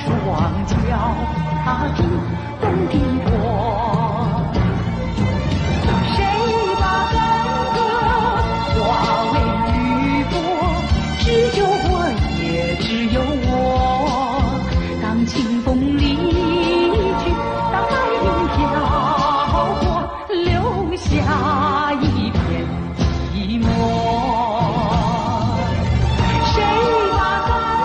双脚踏进洞庭波。谁把干戈化为玉帛？只有我，也只有我。当清风离去，当白云飘过，留下一片寂寞。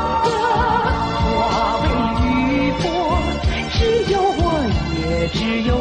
只有